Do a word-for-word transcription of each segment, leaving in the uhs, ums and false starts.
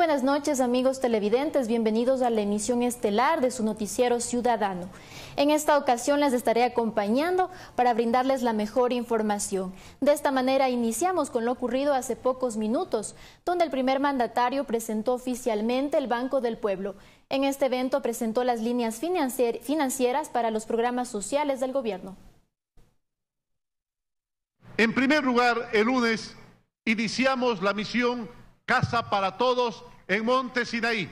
buenas noches, amigos televidentes, bienvenidos a la emisión estelar de su noticiero ciudadano. En esta ocasión les estaré acompañando para brindarles la mejor información. De esta manera iniciamos con lo ocurrido hace pocos minutos, donde el primer mandatario presentó oficialmente el Banco del Pueblo. En este evento presentó las líneas financier- financieras para los programas sociales del gobierno. En primer lugar, el lunes iniciamos la misión Casa para Todos en Monte Sinaí.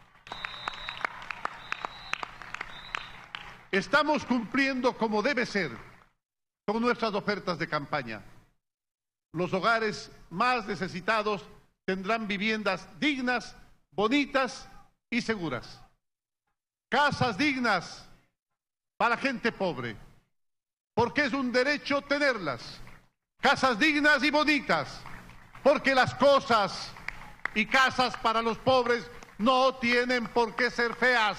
Estamos cumpliendo como debe ser con nuestras ofertas de campaña. Los hogares más necesitados tendrán viviendas dignas, bonitas y seguras. Casas dignas para gente pobre, porque es un derecho tenerlas. Casas dignas y bonitas, porque las cosas y casas para los pobres no tienen por qué ser feas.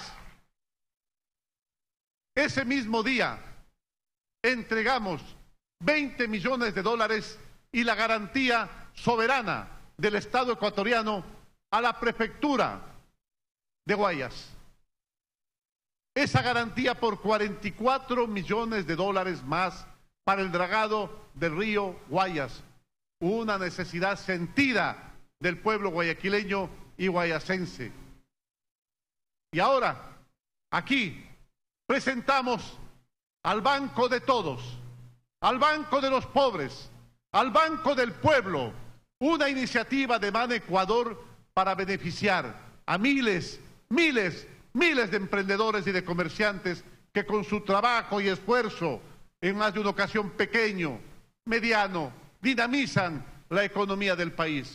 Ese mismo día entregamos veinte millones de dólares y la garantía soberana del Estado ecuatoriano a la prefectura de Guayas. Esa garantía por cuarenta y cuatro millones de dólares más para el dragado del río Guayas, una necesidad sentida del pueblo guayaquileño y guayasense. Y ahora, aquí, presentamos al Banco de Todos, al Banco de los Pobres, al Banco del Pueblo, una iniciativa de Ban Ecuador para beneficiar a miles, miles, miles de emprendedores y de comerciantes que con su trabajo y esfuerzo, en más de una ocasión pequeño, mediano, dinamizan la economía del país.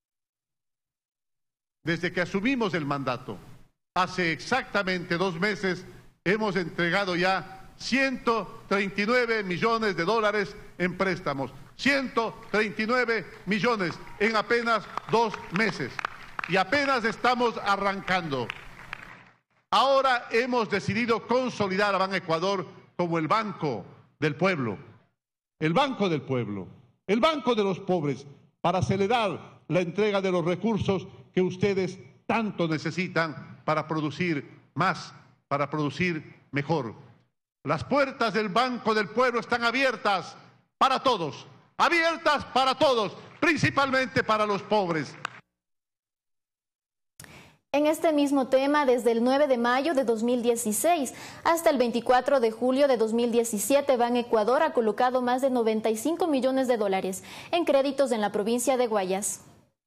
Desde que asumimos el mandato, hace exactamente dos meses, hemos entregado ya ciento treinta y nueve millones de dólares en préstamos. ciento treinta y nueve millones en apenas dos meses. Y apenas estamos arrancando. Ahora hemos decidido consolidar a Ban Ecuador como el Banco del Pueblo. El Banco del Pueblo. El Banco de los Pobres, para acelerar la entrega de los recursos que ustedes tanto necesitan para producir más, para producir mejor. Las puertas del Banco del Pueblo están abiertas para todos, abiertas para todos, principalmente para los pobres. En este mismo tema, desde el nueve de mayo de dos mil dieciséis hasta el veinticuatro de julio de dos mil diecisiete, Ban Ecuador ha colocado más de noventa y cinco millones de dólares en créditos en la provincia de Guayas.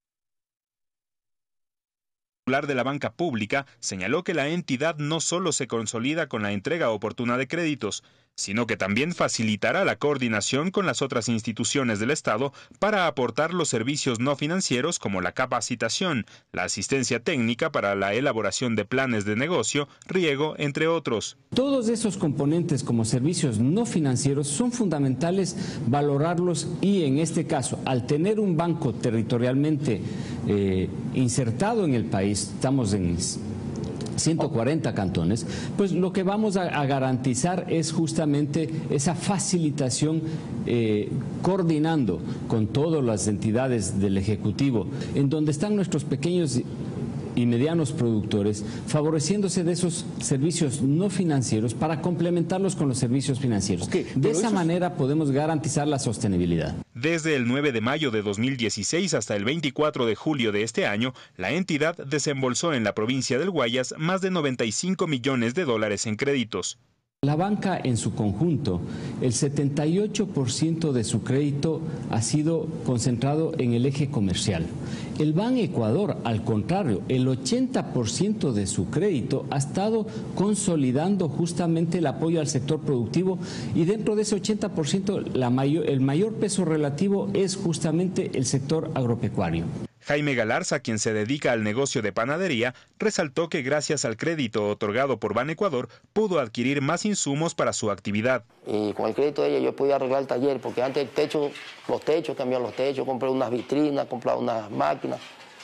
De la banca pública señaló que la entidad no solo se consolida con la entrega oportuna de créditos, sino que también facilitará la coordinación con las otras instituciones del Estado para aportar los servicios no financieros como la capacitación, la asistencia técnica para la elaboración de planes de negocio, riego, entre otros. Todos esos componentes como servicios no financieros son fundamentales valorarlos y en este caso, al tener un banco territorialmente eh, insertado en el país, estamos en ciento cuarenta cantones, pues lo que vamos a, a garantizar es justamente esa facilitación eh, coordinando con todas las entidades del Ejecutivo, en donde están nuestros pequeños y medianos productores, favoreciéndose de esos servicios no financieros para complementarlos con los servicios financieros. Okay, de esa manera podemos garantizar la sostenibilidad. Desde el nueve de mayo de dos mil dieciséis hasta el veinticuatro de julio de este año, la entidad desembolsó en la provincia del Guayas más de noventa y cinco millones de dólares en créditos. La banca en su conjunto, el setenta y ocho por ciento de su crédito ha sido concentrado en el eje comercial. El Ban Ecuador, al contrario, el ochenta por ciento de su crédito ha estado consolidando justamente el apoyo al sector productivo y dentro de ese ochenta por ciento la mayor, el mayor peso relativo es justamente el sector agropecuario. Jaime Galarza, quien se dedica al negocio de panadería, resaltó que gracias al crédito otorgado por Ban Ecuador pudo adquirir más insumos para su actividad. Y con el crédito de ella yo podía arreglar el taller, porque antes el techo, los techos, cambiar los techos, compré unas vitrinas, compré unas máquinas.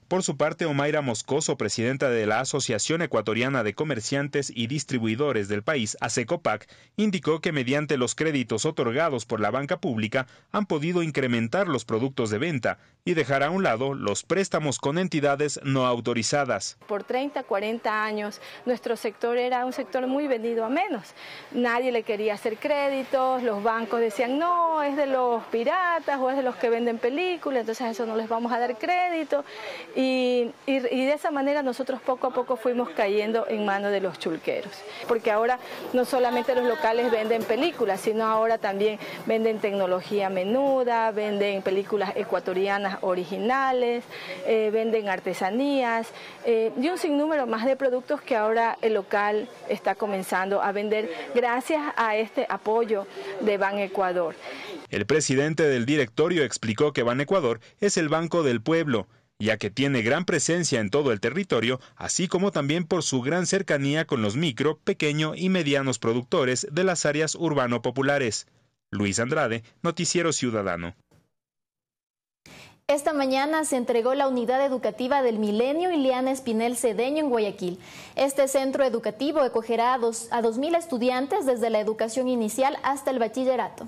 Por su parte, Omaira Moscoso, presidenta de la Asociación Ecuatoriana de Comerciantes y Distribuidores del país, ASECOPAC, indicó que mediante los créditos otorgados por la banca pública han podido incrementar los productos de venta y dejar a un lado los préstamos con entidades no autorizadas. Por treinta, cuarenta años, nuestro sector era un sector muy vendido a menos. Nadie le quería hacer créditos, los bancos decían, no, es de los piratas o es de los que venden películas, entonces a eso no les vamos a dar crédito. Y, y, y de esa manera nosotros poco a poco fuimos cayendo en manos de los chulqueros, porque ahora no solamente los locales venden películas, sino ahora también venden tecnología menuda, venden películas ecuatorianas originales, eh, venden artesanías eh, y un sinnúmero más de productos que ahora el local está comenzando a vender gracias a este apoyo de Banecuador. El presidente del directorio explicó que Banecuador es el Banco del Pueblo, ya que tiene gran presencia en todo el territorio, así como también por su gran cercanía con los micro, pequeño y medianos productores de las áreas urbano-populares. Luis Andrade, Noticiero Ciudadano. Esta mañana se entregó la unidad educativa del Milenio Ileana Espinel Cedeño en Guayaquil. Este centro educativo acogerá a dos, a dos mil estudiantes desde la educación inicial hasta el bachillerato.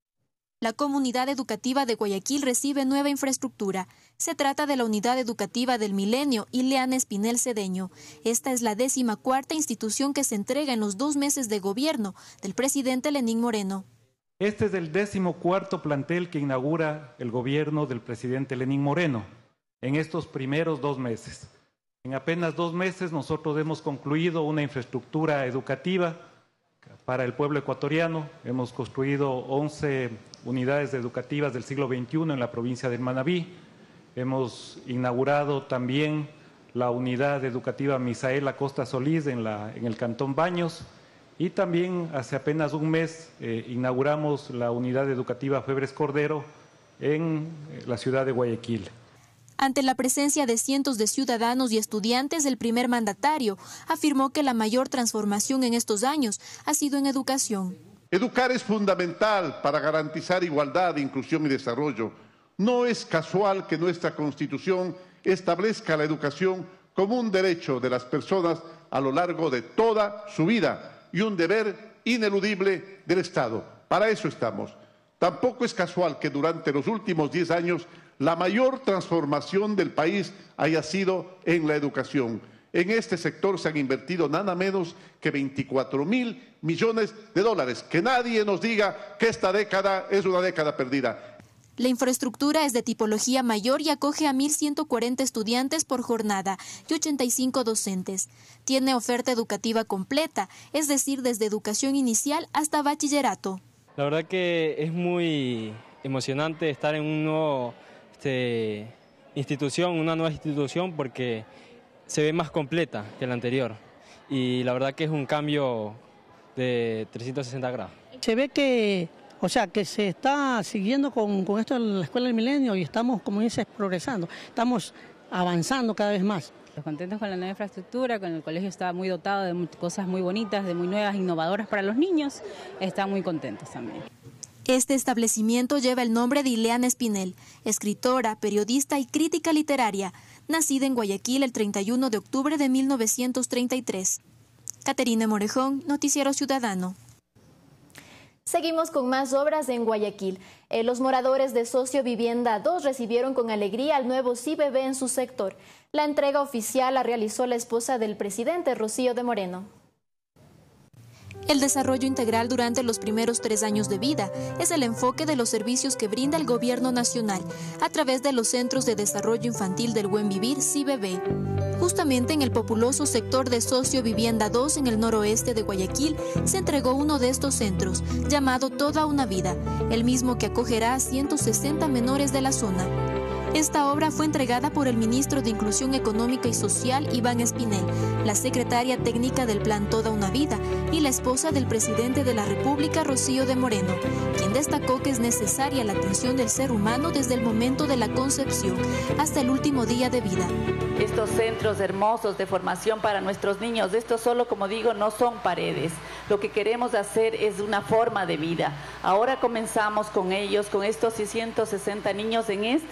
La comunidad educativa de Guayaquil recibe nueva infraestructura. Se trata de la unidad educativa del Milenio Ileana Espinel Cedeño. Esta es la décima cuarta institución que se entrega en los dos meses de gobierno del presidente Lenín Moreno. Este es el décimo cuarto plantel que inaugura el gobierno del presidente Lenín Moreno en estos primeros dos meses. En apenas dos meses nosotros hemos concluido una infraestructura educativa para el pueblo ecuatoriano. Hemos construido once unidades educativas del siglo veintiuno en la provincia del Manabí. Hemos inaugurado también la unidad educativa Misael Acosta Solís en, la, en el Cantón Baños. Y también hace apenas un mes eh, inauguramos la unidad educativa Febres Cordero en la ciudad de Guayaquil. Ante la presencia de cientos de ciudadanos y estudiantes, el primer mandatario afirmó que la mayor transformación en estos años ha sido en educación. Educar es fundamental para garantizar igualdad, inclusión y desarrollo. No es casual que nuestra Constitución establezca la educación como un derecho de las personas a lo largo de toda su vida y un deber ineludible del Estado. Para eso estamos. Tampoco es casual que durante los últimos diez años la mayor transformación del país haya sido en la educación. En este sector se han invertido nada menos que veinticuatro mil millones de dólares. Que nadie nos diga que esta década es una década perdida. La infraestructura es de tipología mayor y acoge a mil ciento cuarenta estudiantes por jornada y ochenta y cinco docentes. Tiene oferta educativa completa, es decir, desde educación inicial hasta bachillerato. La verdad que es muy emocionante estar en una nueva este, institución, una nueva institución porque se ve más completa que la anterior y la verdad que es un cambio de trescientos sesenta grados. Se ve que O sea, que se está siguiendo con, con esto de la Escuela del Milenio y estamos, como dices, progresando, estamos avanzando cada vez más. Contentos con la nueva infraestructura, con el colegio está muy dotado de cosas muy bonitas, de muy nuevas, innovadoras para los niños, están muy contentos también. Este establecimiento lleva el nombre de Ileana Espinel, escritora, periodista y crítica literaria, nacida en Guayaquil el treinta y uno de octubre de mil novecientos treinta y tres. Caterina Morejón, Noticiero Ciudadano. Seguimos con más obras en Guayaquil. Eh, los moradores de Socio Vivienda dos recibieron con alegría al nuevo C I B B en su sector. La entrega oficial la realizó la esposa del presidente, Rocío de Moreno. El desarrollo integral durante los primeros tres años de vida es el enfoque de los servicios que brinda el Gobierno Nacional a través de los Centros de Desarrollo Infantil del Buen Vivir, C I B B. Justamente en el populoso sector de Socio Vivienda dos en el noroeste de Guayaquil se entregó uno de estos centros, llamado Toda una Vida, el mismo que acogerá a ciento sesenta menores de la zona. Esta obra fue entregada por el ministro de Inclusión Económica y Social, Iván Espinel, la secretaria técnica del Plan Toda una Vida y la esposa del presidente de la República, Rocío de Moreno, quien destacó que es necesaria la atención del ser humano desde el momento de la concepción hasta el último día de vida. Estos centros hermosos de formación para nuestros niños, estos solo, como digo, no son paredes. Lo que queremos hacer es una forma de vida. Ahora comenzamos con ellos, con estos ciento sesenta niños en este sitio,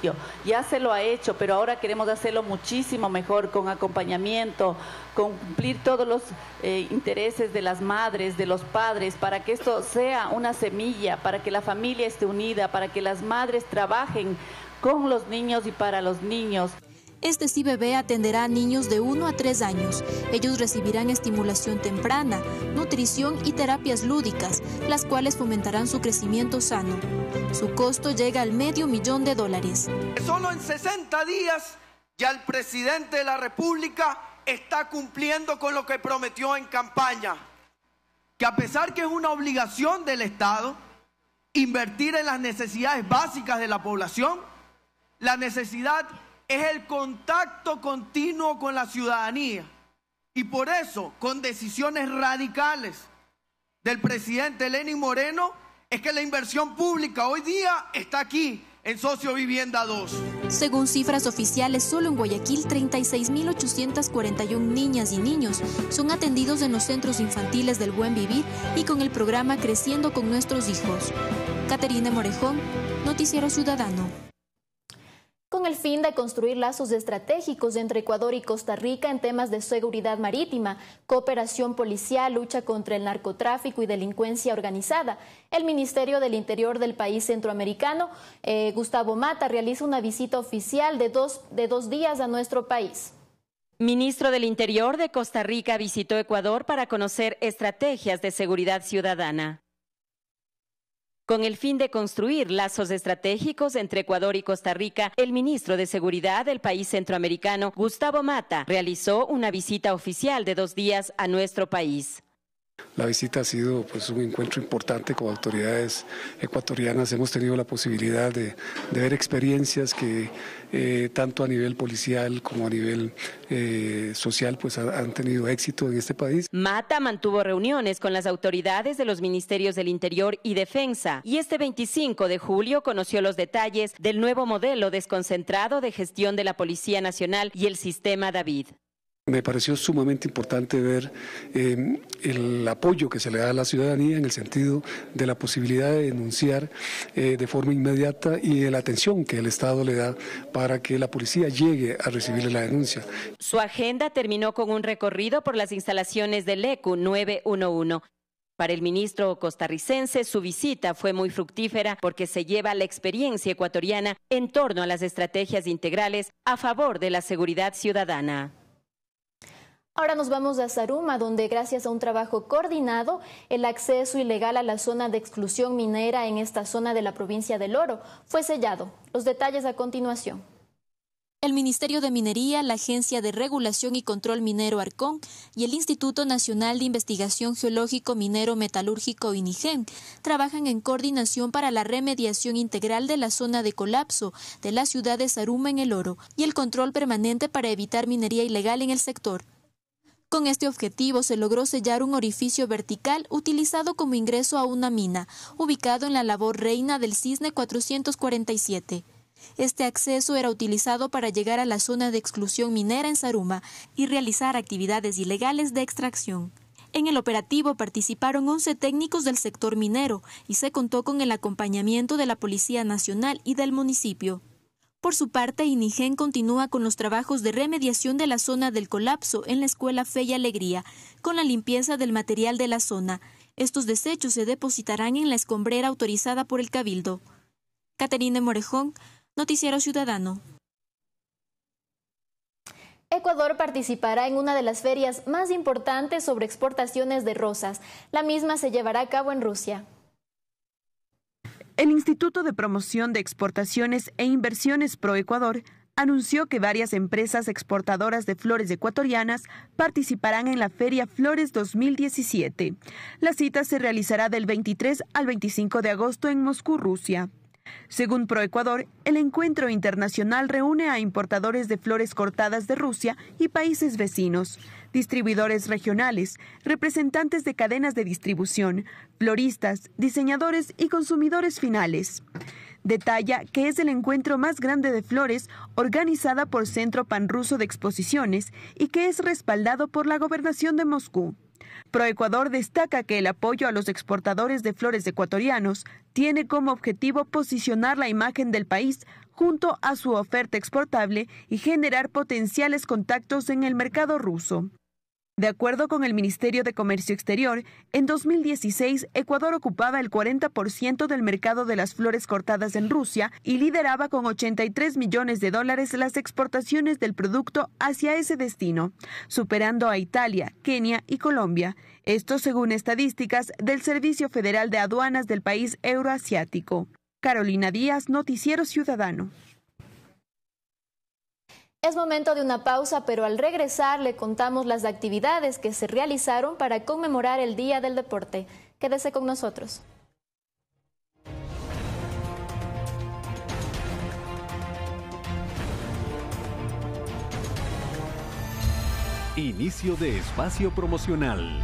sitio. Ya se lo ha hecho, pero ahora queremos hacerlo muchísimo mejor, con acompañamiento, con cumplir todos los eh, intereses de las madres, de los padres, para que esto sea una semilla, para que la familia esté unida, para que las madres trabajen con los niños y para los niños. Este C I B B atenderá a niños de uno a tres años. Ellos recibirán estimulación temprana, nutrición y terapias lúdicas, las cuales fomentarán su crecimiento sano. Su costo llega al medio millón de dólares. Solo en sesenta días ya el presidente de la República está cumpliendo con lo que prometió en campaña, que a pesar que es una obligación del Estado invertir en las necesidades básicas de la población, la necesidad es el contacto continuo con la ciudadanía. Y por eso, con decisiones radicales del presidente Lenín Moreno, es que la inversión pública hoy día está aquí, en Socio Vivienda dos. Según cifras oficiales, solo en Guayaquil, treinta y seis mil ochocientas cuarenta y una niñas y niños son atendidos en los centros infantiles del Buen Vivir y con el programa Creciendo con Nuestros Hijos. Caterina Morejón, Noticiero Ciudadano. Con el fin de construir lazos estratégicos entre Ecuador y Costa Rica en temas de seguridad marítima, cooperación policial, lucha contra el narcotráfico y delincuencia organizada, el Ministerio del Interior del país centroamericano, eh, Gustavo Mata, realiza una visita oficial de dos, de dos días a nuestro país. Ministro del Interior de Costa Rica visitó Ecuador para conocer estrategias de seguridad ciudadana. Con el fin de construir lazos estratégicos entre Ecuador y Costa Rica, el ministro de Seguridad del país centroamericano, Gustavo Mata, realizó una visita oficial de dos días a nuestro país. La visita ha sido pues, un encuentro importante con autoridades ecuatorianas. Hemos tenido la posibilidad de, de ver experiencias que eh, tanto a nivel policial como a nivel eh, social pues, ha, han tenido éxito en este país. Mata mantuvo reuniones con las autoridades de los Ministerios del Interior y Defensa y este veinticinco de julio conoció los detalles del nuevo modelo desconcentrado de gestión de la Policía Nacional y el Sistema David. Me pareció sumamente importante ver eh, el apoyo que se le da a la ciudadanía en el sentido de la posibilidad de denunciar eh, de forma inmediata y de la atención que el Estado le da para que la policía llegue a recibirle la denuncia. Su agenda terminó con un recorrido por las instalaciones del E C U nueve uno uno. Para el ministro costarricense, su visita fue muy fructífera porque se lleva la experiencia ecuatoriana en torno a las estrategias integrales a favor de la seguridad ciudadana. Ahora nos vamos a Zaruma, donde gracias a un trabajo coordinado, el acceso ilegal a la zona de exclusión minera en esta zona de la provincia del Oro fue sellado. Los detalles a continuación. El Ministerio de Minería, la Agencia de Regulación y Control Minero Arcón y el Instituto Nacional de Investigación Geológico Minero Metalúrgico INIGEM trabajan en coordinación para la remediación integral de la zona de colapso de la ciudad de Zaruma en el Oro y el control permanente para evitar minería ilegal en el sector. Con este objetivo se logró sellar un orificio vertical utilizado como ingreso a una mina, ubicado en la labor Reina del Cisne cuatrocientos cuarenta y siete. Este acceso era utilizado para llegar a la zona de exclusión minera en Zaruma y realizar actividades ilegales de extracción. En el operativo participaron once técnicos del sector minero y se contó con el acompañamiento de la Policía Nacional y del municipio. Por su parte, INIGEM continúa con los trabajos de remediación de la zona del colapso en la Escuela Fe y Alegría, con la limpieza del material de la zona. Estos desechos se depositarán en la escombrera autorizada por el Cabildo. Caterina Morejón, Noticiero Ciudadano. Ecuador participará en una de las ferias más importantes sobre exportaciones de rosas. La misma se llevará a cabo en Rusia. El Instituto de Promoción de Exportaciones e Inversiones ProEcuador anunció que varias empresas exportadoras de flores ecuatorianas participarán en la Feria Flores dos mil diecisiete. La cita se realizará del veintitrés al veinticinco de agosto en Moscú, Rusia. Según ProEcuador, el encuentro internacional reúne a importadores de flores cortadas de Rusia y países vecinos, distribuidores regionales, representantes de cadenas de distribución, floristas, diseñadores y consumidores finales. Detalla que es el encuentro más grande de flores organizada por Centro Panruso de Exposiciones y que es respaldado por la Gobernación de Moscú. Proecuador destaca que el apoyo a los exportadores de flores ecuatorianos tiene como objetivo posicionar la imagen del país junto a su oferta exportable y generar potenciales contactos en el mercado ruso. De acuerdo con el Ministerio de Comercio Exterior, en dos mil dieciséis Ecuador ocupaba el cuarenta por ciento del mercado de las flores cortadas en Rusia y lideraba con ochenta y tres millones de dólares las exportaciones del producto hacia ese destino, superando a Italia, Kenia y Colombia. Esto según estadísticas del Servicio Federal de Aduanas del país euroasiático. Carolina Díaz, Noticiero Ciudadano. Es momento de una pausa, pero al regresar le contamos las actividades que se realizaron para conmemorar el Día del Deporte. Quédese con nosotros. Inicio de espacio promocional.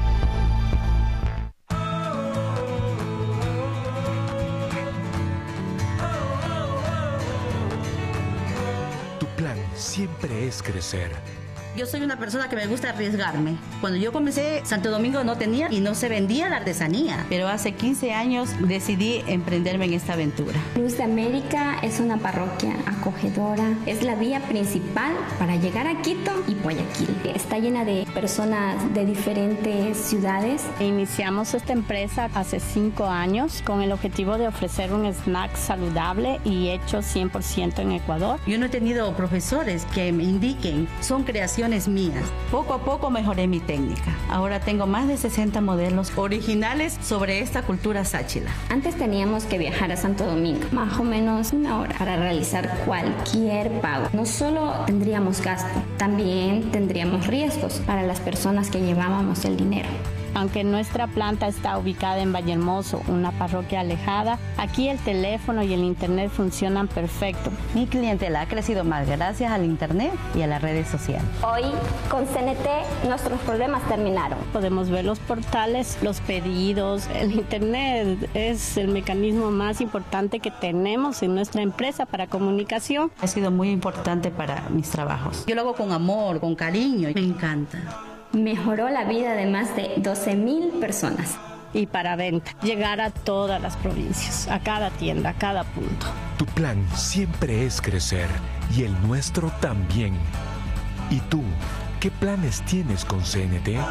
Siempre es crecer. Yo soy una persona que me gusta arriesgarme. Cuando yo comencé, Santo Domingo no tenía y no se vendía la artesanía. Pero hace quince años decidí emprenderme en esta aventura. Luz de América es una parroquia acogedora. Es la vía principal para llegar a Quito y Guayaquil. Está llena de personas de diferentes ciudades. Iniciamos esta empresa hace cinco años con el objetivo de ofrecer un snack saludable y hecho cien por ciento en Ecuador. Yo no he tenido profesores que me indiquen. Son creaciones mías. Poco a poco mejoré mi técnica. Ahora tengo más de sesenta modelos originales sobre esta cultura sáchila. Antes teníamos que viajar a Santo Domingo, más o menos una hora, para realizar cualquier pago. No solo tendríamos gasto, también tendríamos riesgos para las personas que llevábamos el dinero. Aunque nuestra planta está ubicada en Vallehermoso, una parroquia alejada, aquí el teléfono y el internet funcionan perfecto. Mi clientela ha crecido más gracias al internet y a las redes sociales. Hoy, con C N T, nuestros problemas terminaron. Podemos ver los portales, los pedidos. El internet es el mecanismo más importante que tenemos en nuestra empresa para comunicación. Ha sido muy importante para mis trabajos. Yo lo hago con amor, con cariño. Me encanta. Mejoró la vida de más de doce mil personas. Y para venta, llegar a todas las provincias, a cada tienda, a cada punto. Tu plan siempre es crecer y el nuestro también. ¿Y tú, qué planes tienes con C N T?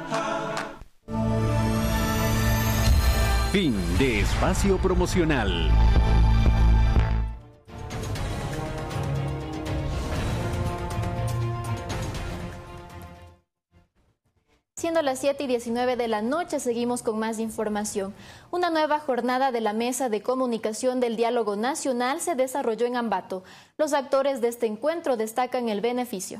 Fin de espacio promocional. Siendo las siete y diecinueve de la noche, seguimos con más información. Una nueva jornada de la Mesa de Comunicación del Diálogo Nacional se desarrolló en Ambato. Los actores de este encuentro destacan el beneficio.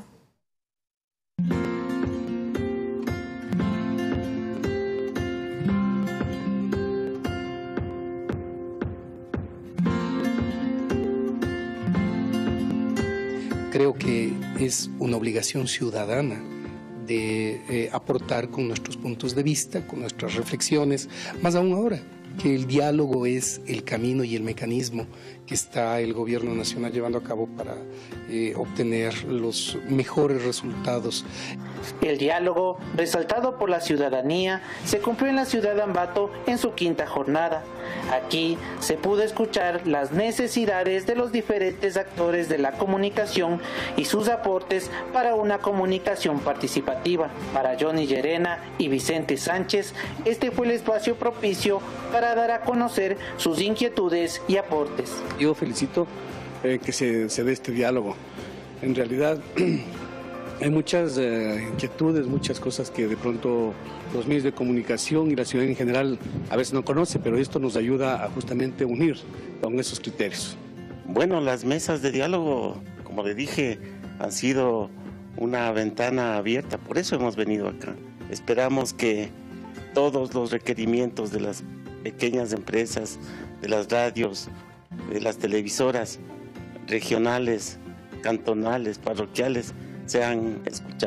Creo que es una obligación ciudadana de eh, aportar con nuestros puntos de vista, con nuestras reflexiones, más aún ahora que el diálogo es el camino y el mecanismo que está el gobierno nacional llevando a cabo para eh, obtener los mejores resultados. El diálogo, resaltado por la ciudadanía, se cumplió en la ciudad de Ambato en su quinta jornada. Aquí se pudo escuchar las necesidades de los diferentes actores de la comunicación y sus aportes para una comunicación participativa. Para Johnny Llerena y Vicente Sánchez, este fue el espacio propicio para dar a conocer sus inquietudes y aportes. Yo felicito eh, que se, se dé este diálogo. En realidad hay muchas eh, inquietudes, muchas cosas que de pronto los medios de comunicación y la ciudadanía en general a veces no conoce, pero esto nos ayuda a justamente unir con esos criterios. Bueno, las mesas de diálogo, como le dije, han sido una ventana abierta, por eso hemos venido acá. Esperamos que todos los requerimientos de las pequeñas empresas, de las radios, de las televisoras regionales, cantonales, parroquiales, sean escuchados.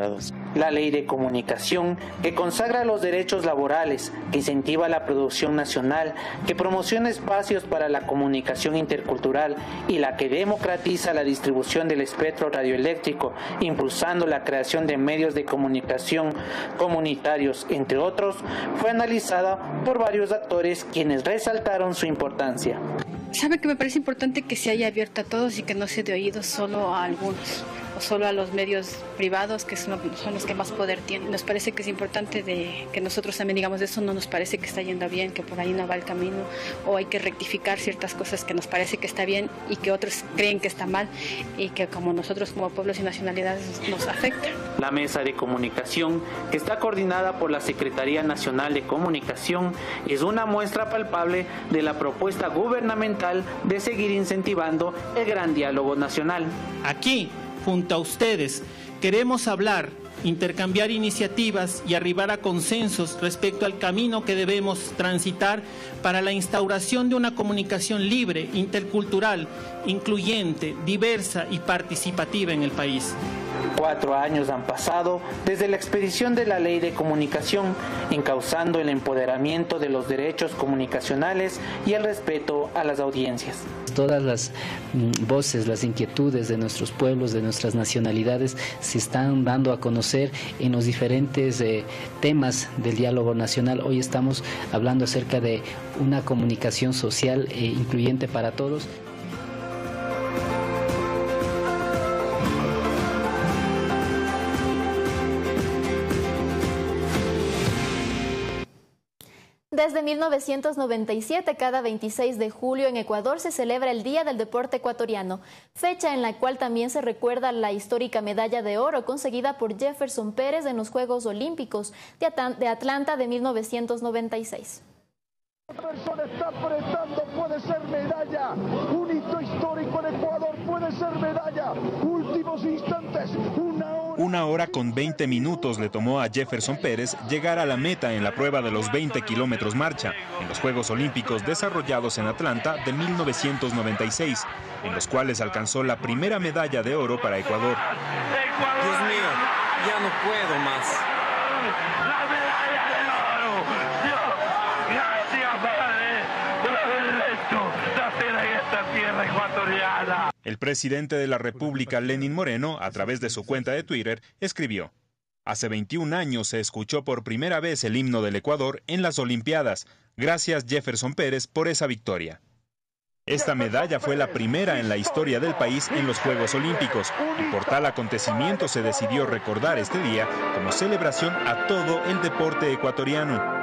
La Ley de Comunicación, que consagra los derechos laborales, que incentiva la producción nacional, que promociona espacios para la comunicación intercultural y la que democratiza la distribución del espectro radioeléctrico, impulsando la creación de medios de comunicación comunitarios, entre otros, fue analizada por varios actores quienes resaltaron su importancia. Sabe que me parece importante que se haya abierto a todos y que no se dé oídos solo a algunos o solo a los medios privados, que son, son los que más poder tienen. Nos parece que es importante de que nosotros también digamos, eso no nos parece que está yendo bien, que por ahí no va el camino, o hay que rectificar ciertas cosas que nos parece que está bien y que otros creen que está mal y que como nosotros como pueblos y nacionalidades nos afecta. La mesa de comunicación, que está coordinada por la Secretaría Nacional de Comunicación, es una muestra palpable de la propuesta gubernamental de seguir incentivando el gran diálogo nacional. Aquí, junto a ustedes, queremos hablar, intercambiar iniciativas y arribar a consensos respecto al camino que debemos transitar para la instauración de una comunicación libre, intercultural, incluyente, diversa y participativa en el país. Cuatro años han pasado desde la expedición de la Ley de Comunicación, encauzando el empoderamiento de los derechos comunicacionales y el respeto a las audiencias. Todas las voces, las inquietudes de nuestros pueblos, de nuestras nacionalidades, se están dando a conocer en los diferentes eh, temas del diálogo nacional. Hoy estamos hablando acerca de una comunicación social e incluyente para todos. Desde mil novecientos noventa y siete, cada veintiséis de julio en Ecuador se celebra el Día del Deporte Ecuatoriano, fecha en la cual también se recuerda la histórica medalla de oro conseguida por Jefferson Pérez en los Juegos Olímpicos de Atlanta de mil novecientos noventa y seis. Jefferson está apretando, puede ser medalla, un hito histórico en Ecuador, puede ser medalla, últimos instantes, una hora. Una hora con veinte minutos le tomó a Jefferson Pérez llegar a la meta en la prueba de los veinte kilómetros marcha, en los Juegos Olímpicos desarrollados en Atlanta de mil novecientos noventa y seis, en los cuales alcanzó la primera medalla de oro para Ecuador. Dios mío, ya no puedo más. El presidente de la República, Lenín Moreno, a través de su cuenta de Twitter, escribió: hace veintiún años se escuchó por primera vez el himno del Ecuador en las Olimpiadas. Gracias, Jefferson Pérez, por esa victoria. Esta medalla fue la primera en la historia del país en los Juegos Olímpicos, y por tal acontecimiento se decidió recordar este día como celebración a todo el deporte ecuatoriano.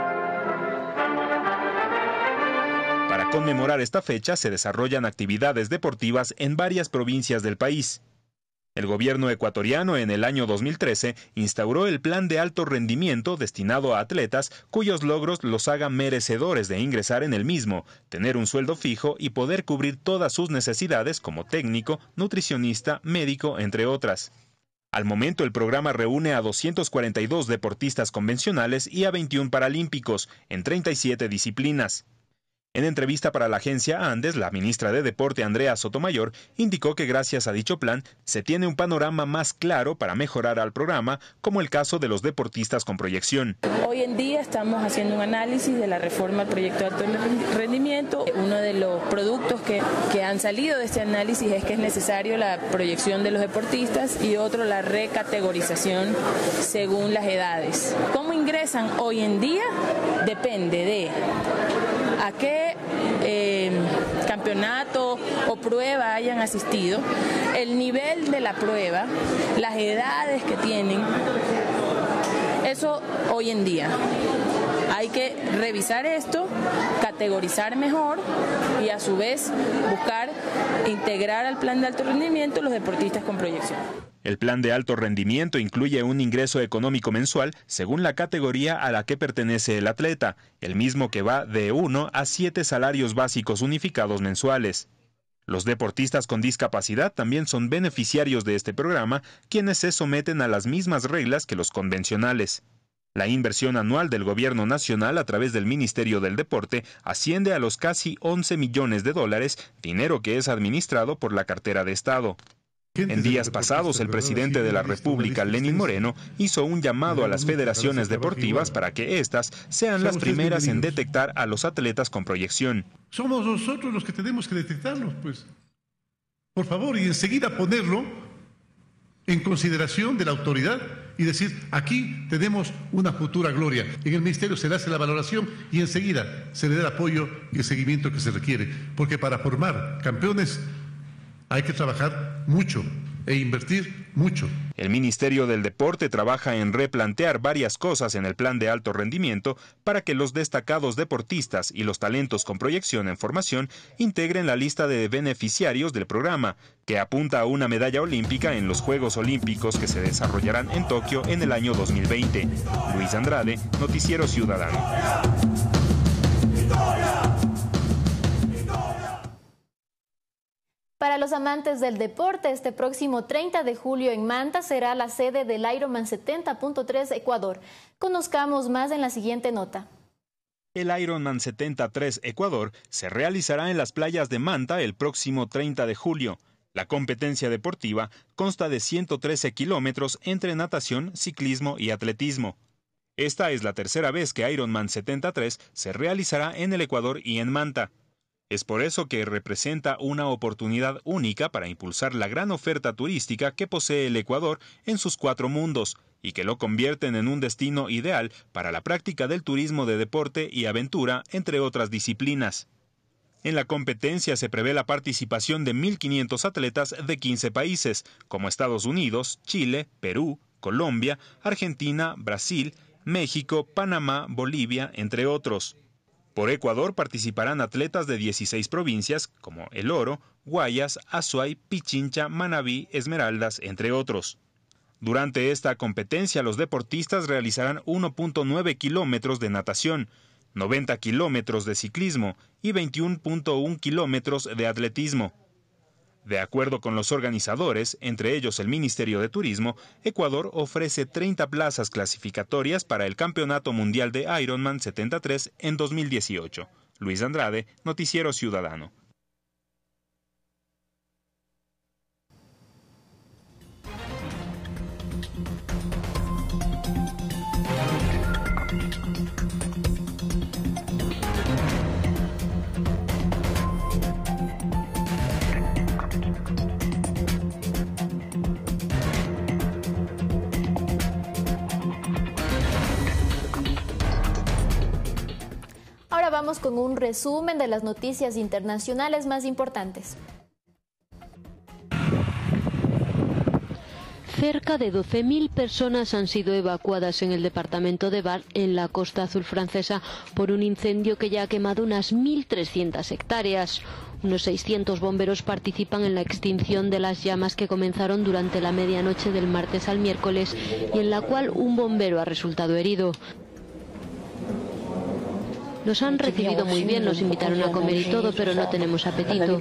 Para conmemorar esta fecha se desarrollan actividades deportivas en varias provincias del país. El gobierno ecuatoriano en el año dos mil trece instauró el plan de alto rendimiento destinado a atletas cuyos logros los hagan merecedores de ingresar en el mismo, tener un sueldo fijo y poder cubrir todas sus necesidades como técnico, nutricionista, médico, entre otras. Al momento el programa reúne a doscientos cuarenta y dos deportistas convencionales y a veintiún paralímpicos en treinta y siete disciplinas. En entrevista para la agencia Andes, la ministra de Deporte, Andrea Sotomayor, indicó que gracias a dicho plan se tiene un panorama más claro para mejorar al programa, como el caso de los deportistas con proyección. Hoy en día estamos haciendo un análisis de la reforma al proyecto de alto rendimiento. Uno de los productos que, que han salido de este análisis es que es necesario la proyección de los deportistas y otro la recategorización según las edades. ¿Cómo ingresan hoy en día? Depende de a qué eh, campeonato o prueba hayan asistido, el nivel de la prueba, las edades que tienen, eso hoy en día. Hay que revisar esto, categorizar mejor y a su vez buscar integrar al plan de alto rendimiento los deportistas con proyección. El plan de alto rendimiento incluye un ingreso económico mensual según la categoría a la que pertenece el atleta, el mismo que va de uno a siete salarios básicos unificados mensuales. Los deportistas con discapacidad también son beneficiarios de este programa, quienes se someten a las mismas reglas que los convencionales. La inversión anual del gobierno nacional a través del Ministerio del Deporte asciende a los casi once millones de dólares, dinero que es administrado por la cartera de Estado. En días pasados, el presidente de la República, Lenín Moreno, hizo un llamado a las federaciones deportivas para que éstas sean las primeras en detectar a los atletas con proyección. Somos nosotros los que tenemos que detectarlos, pues. Por favor, y enseguida ponerlo en consideración de la autoridad y decir, aquí tenemos una futura gloria. En el ministerio se le hace la valoración y enseguida se le da el apoyo y el seguimiento que se requiere. Porque para formar campeones hay que trabajar mucho e invertir mucho. El Ministerio del Deporte trabaja en replantear varias cosas en el plan de alto rendimiento para que los destacados deportistas y los talentos con proyección en formación integren la lista de beneficiarios del programa, que apunta a una medalla olímpica en los Juegos Olímpicos que se desarrollarán en Tokio en el año dos mil veinte. Luis Andrade, Noticiero Ciudadano. Para los amantes del deporte, este próximo treinta de julio en Manta será la sede del Ironman setenta punto tres Ecuador. Conozcamos más en la siguiente nota. El Ironman setenta punto tres Ecuador se realizará en las playas de Manta el próximo treinta de julio. La competencia deportiva consta de ciento trece kilómetros entre natación, ciclismo y atletismo. Esta es la tercera vez que Ironman setenta punto tres se realizará en el Ecuador y en Manta. Es por eso que representa una oportunidad única para impulsar la gran oferta turística que posee el Ecuador en sus cuatro mundos y que lo convierten en un destino ideal para la práctica del turismo de deporte y aventura, entre otras disciplinas. En la competencia se prevé la participación de mil quinientos atletas de quince países, como Estados Unidos, Chile, Perú, Colombia, Argentina, Brasil, México, Panamá, Bolivia, entre otros. Por Ecuador participarán atletas de dieciséis provincias como El Oro, Guayas, Azuay, Pichincha, Manabí, Esmeraldas, entre otros. Durante esta competencia los deportistas realizarán uno punto nueve kilómetros de natación, noventa kilómetros de ciclismo y veintiuno punto uno kilómetros de atletismo. De acuerdo con los organizadores, entre ellos el Ministerio de Turismo, Ecuador ofrece treinta plazas clasificatorias para el Campeonato Mundial de Ironman setenta punto tres en dos mil dieciocho. Luis Andrade, Noticiero Ciudadano. Ahora vamos con un resumen de las noticias internacionales más importantes. Cerca de doce mil personas han sido evacuadas en el departamento de Var, en la Costa Azul francesa, por un incendio que ya ha quemado unas mil trescientas hectáreas. Unos seiscientos bomberos participan en la extinción de las llamas que comenzaron durante la medianoche del martes al miércoles y en la cual un bombero ha resultado herido. Nos han recibido muy bien, nos invitaron a comer y todo, pero no tenemos apetito.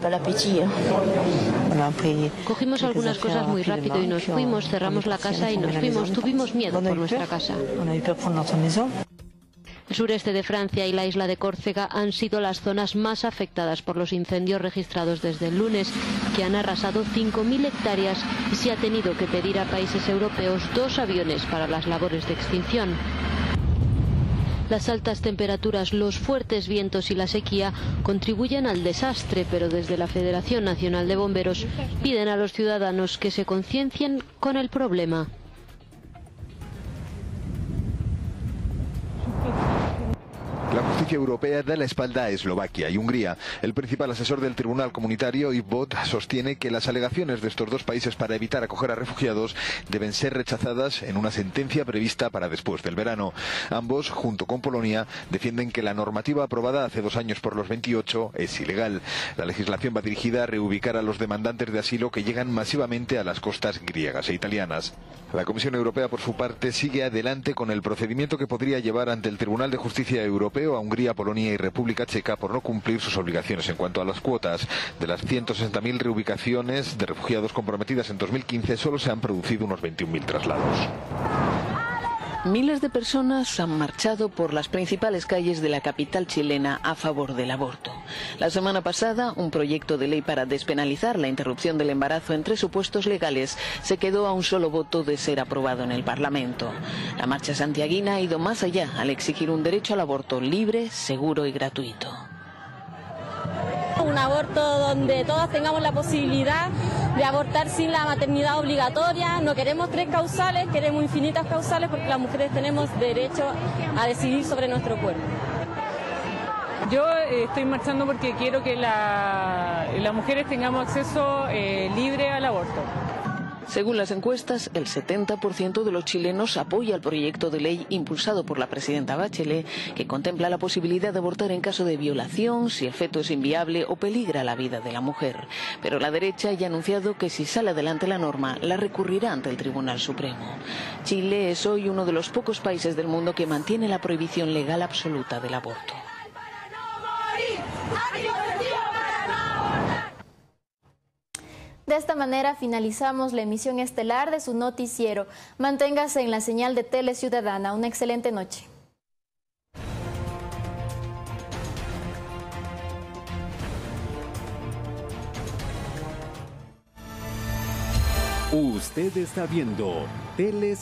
Cogimos algunas cosas muy rápido y nos fuimos, cerramos la casa y nos fuimos. Tuvimos miedo por nuestra casa. El sureste de Francia y la isla de Córcega han sido las zonas más afectadas por los incendios registrados desde el lunes, que han arrasado cinco mil hectáreas y se ha tenido que pedir a países europeos dos aviones para las labores de extinción. Las altas temperaturas, los fuertes vientos y la sequía contribuyen al desastre, pero desde la Federación Nacional de Bomberos piden a los ciudadanos que se conciencien con el problema. La justicia europea da la espalda a Eslovaquia y Hungría. El principal asesor del Tribunal Comunitario, Yves Bot, sostiene que las alegaciones de estos dos países para evitar acoger a refugiados deben ser rechazadas en una sentencia prevista para después del verano. Ambos, junto con Polonia, defienden que la normativa aprobada hace dos años por los veintiocho es ilegal. La legislación va dirigida a reubicar a los demandantes de asilo que llegan masivamente a las costas griegas e italianas. La Comisión Europea, por su parte, sigue adelante con el procedimiento que podría llevar ante el Tribunal de Justicia Europeo a Hungría, Polonia y República Checa por no cumplir sus obligaciones en cuanto a las cuotas. De las ciento sesenta mil reubicaciones de refugiados comprometidas en dos mil quince, solo se han producido unos veintiún mil traslados. Miles de personas han marchado por las principales calles de la capital chilena a favor del aborto. La semana pasada, un proyecto de ley para despenalizar la interrupción del embarazo entre supuestos legales se quedó a un solo voto de ser aprobado en el Parlamento. La marcha santiaguina ha ido más allá al exigir un derecho al aborto libre, seguro y gratuito. Un aborto donde todos tengamos la posibilidad de abortar sin la maternidad obligatoria. No queremos tres causales, queremos infinitas causales porque las mujeres tenemos derecho a decidir sobre nuestro cuerpo. Yo eh, estoy marchando porque quiero que la, las mujeres tengamos acceso eh, libre al aborto. Según las encuestas, el setenta por ciento de los chilenos apoya el proyecto de ley impulsado por la presidenta Bachelet, que contempla la posibilidad de abortar en caso de violación, si el feto es inviable o peligra la vida de la mujer. Pero la derecha ya ha anunciado que si sale adelante la norma, la recurrirá ante el Tribunal Supremo. Chile es hoy uno de los pocos países del mundo que mantiene la prohibición legal absoluta del aborto. De esta manera finalizamos la emisión estelar de su noticiero. Manténgase en la señal de Tele Ciudadana. Una excelente noche. Usted está viendo Tele